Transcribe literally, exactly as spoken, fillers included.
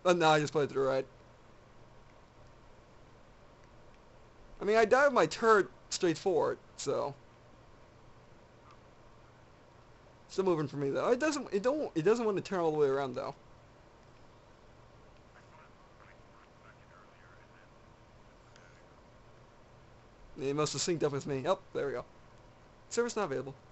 Oh no, I just played through right. I mean, I dive with my turret straight forward, so still moving for me though. It doesn't. It don't. It doesn't want to turn all the way around though. It must have synced up with me. Oh, there we go. Service not available.